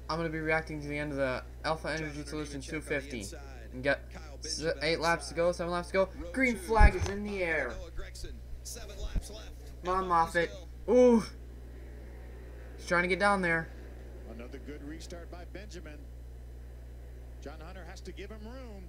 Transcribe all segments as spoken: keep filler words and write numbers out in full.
I'm going to be reacting to the end of the Alpha Energy Solution two fifty. And get eight laps to go, seven laps to go. Green flag is in the air. Come on, Moffitt. Ooh. He's trying to get down there. Another good restart by Benjamin. John Hunter has to give him room.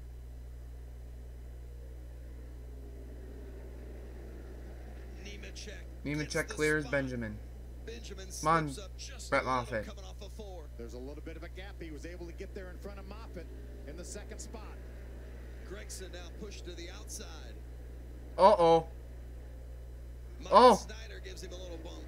Nemechek clears Benjamin. Come on, Brett Moffitt. There's a little bit of a gap. He was able to get there in front of Moffitt in the second spot. Gregson now pushed to the outside. Uh-oh. Oh. Snyder gives him a little bump.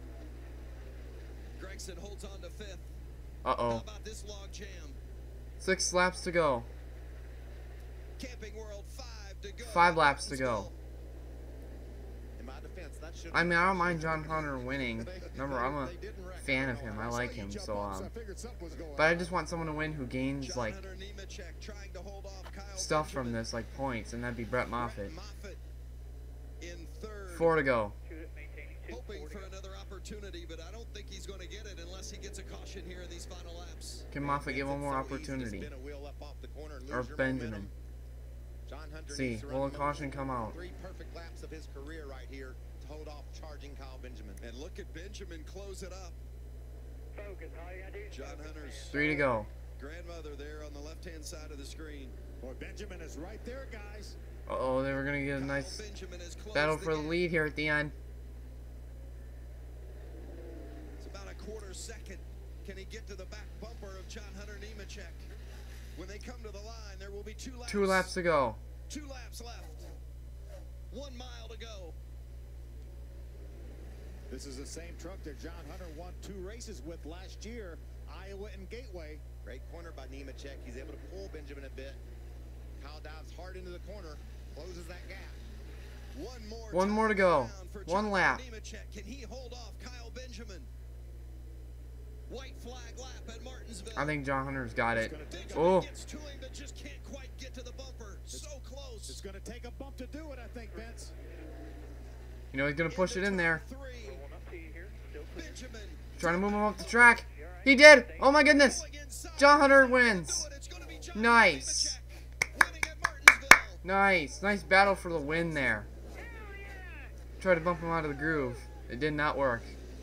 Gregson holds on to fifth. Uh-oh. How about this log jam? Six laps to go. Camping World, five to go. Five laps to go. In my defense, that should I mean, I don't mind John Hunter winning. Remember, I'm a fan of him. I like him, so, um... But I just want someone to win who gains, like, stuff from this, like points, and that'd be Brett Moffitt. Four to go. Hoping for another opportunity, but I don't think he's going to get it unless he gets a caution here in these final laps. Can Moffitt get one more opportunity? Or Benjamin? See, will a caution come out? Three perfect laps of his career right here to hold off charging Kyle Benjamin. And look at Benjamin close it up. John Hunter's Three to go. grandmother there on the left-hand side of the screen. Boy, Benjamin is right there, guys. Uh-oh, they were going to get a nice battle for the lead here at the end. It's about a quarter second. Can he get to the back bumper of John Hunter Nemechek? When they come to the line, there will be two laps. Two laps to go. Two laps left. One mile to go. This is the same truck that John Hunter won two races with last year, Iowa and Gateway. Great corner by Nemechek. He's able to pull Benjamin a bit. Kyle dives hard into the corner, closes that gap. One more. One more to go. One lap. Nemechek. Can he hold off Kyle Benjamin? White flag lap at Martinsville. I think John Hunter's got it. Benjamin Oh. gets to him, but just can't quite get to the bumper. So close. It's going to take a bump to do it, I think, Vince. You know he's going to push it in there. Three. Benjamin. Trying to move him up the track. He did. Oh my goodness. John Hunter wins. Nice. Nice. Nice battle for the win there. Tried to bump him out of the groove. It did not work.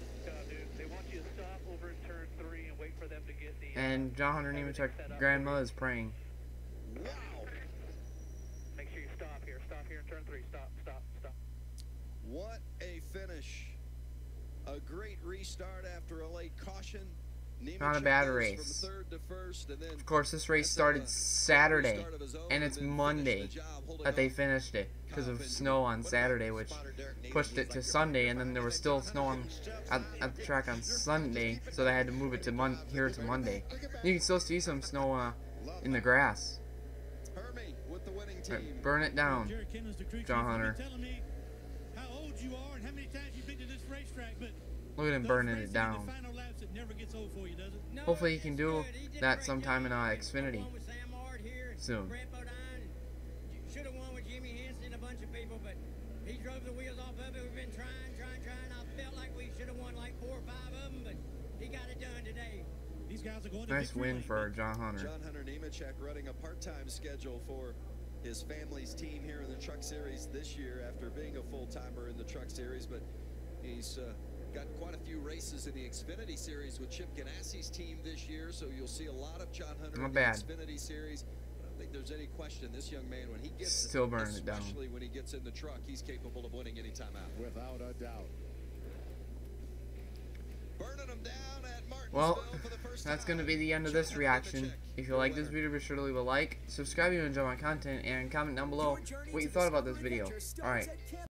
And John Hunter Nemechek grandma is praying. Wow. Make sure you stop here. Stop here in turn three. Stop, stop, stop. What a finish. A great restart after a late caution. Not a bad race. Of course, this race started Saturday, and it's Monday that they finished it because of snow on Saturday, which pushed it to Sunday, and then there was still snow on at, at the track on Sunday, so they had to move it to mon here to Monday. You can still see some snow uh, in the grass. Right, burn it down, John Hunter. Look at him burning it down. Hopefully he can do that sometime in uh, Xfinity soon. Should have won with Jimmy Henson and a bunch of people, but he drove the wheels off of it. We've been trying, trying, trying. I felt like we should have won like four or five of them, but he got it done today. These guys are going Nice win for John Hunter. John Hunter Nemechek running a part-time schedule for his family's team here in the Truck Series this year after being a full-timer in the Truck Series, but he's uh, got quite a few races in the Xfinity Series with Chip Ganassi's team this year, so you'll see a lot of John Hunter Not in bad. the Xfinity Series. I don't think there's any question this young man, when he gets Still burning it down. especially when he gets in the truck, he's capable of winning any time out. Without a doubt. Burning them down at Martinsville Well, for the first that's time. going to be the end of John this Hunter reaction. Nemechek, If you like this video, be sure to leave a like, subscribe if you enjoy my content, and comment down below what you thought about this video. Alright.